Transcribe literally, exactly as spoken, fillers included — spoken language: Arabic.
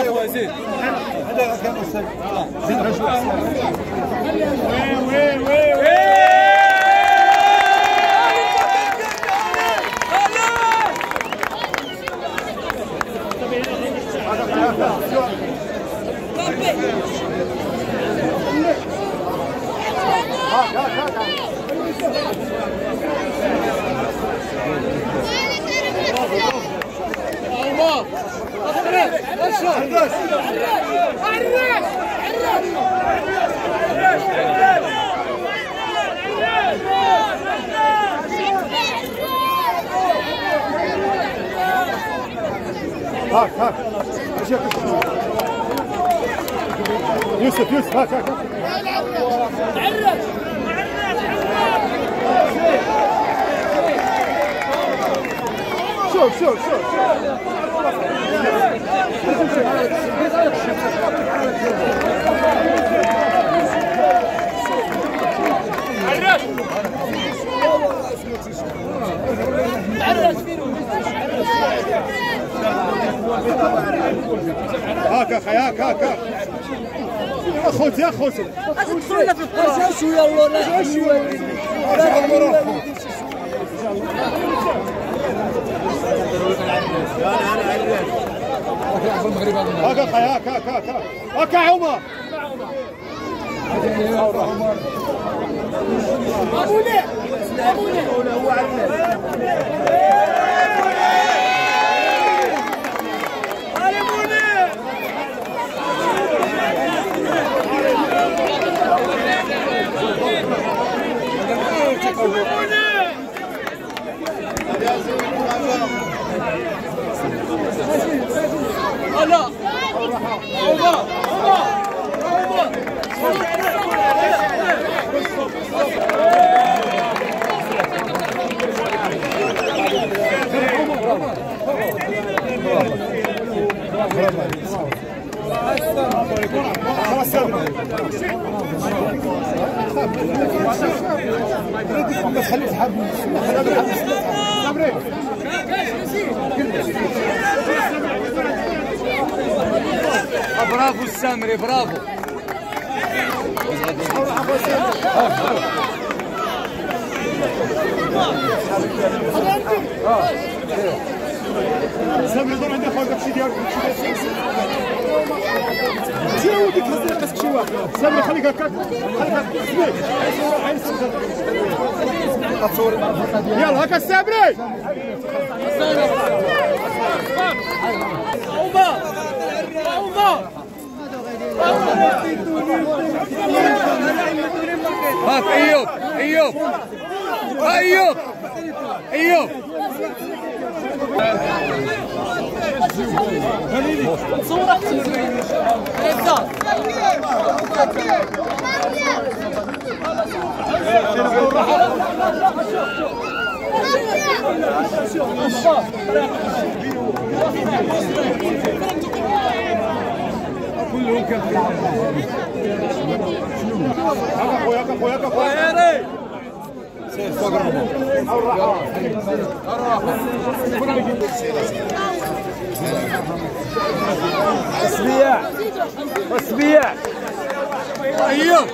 اخويا زيد هذا كان استاذ زيد رجل وي وي وي هاك هاك يوسف يوسف هاك هاك شوف شوف شوف هاك اخي هاك هاك يا خوتي يا خوتي تدخلنا في القرى شويه ولا شويه هاك اخي هاك هاك هاك هاك يا عمر ابوني ابوني هو عندنا لا عمر خليه يسحب صبري برافو السامري برافو سامري دور عندي خويا داكشي ديالك شنو وديك هز راسك شي واحد سامري خليك هكاك خليك هكاك يلا هكا السامري عمر عمر هاك ايوب ايوب ايوب ايوب صورة كلهم كان هاكا خويا هاكا خويا هاكا خويا سير فوق تسبيع تسبيع ايوب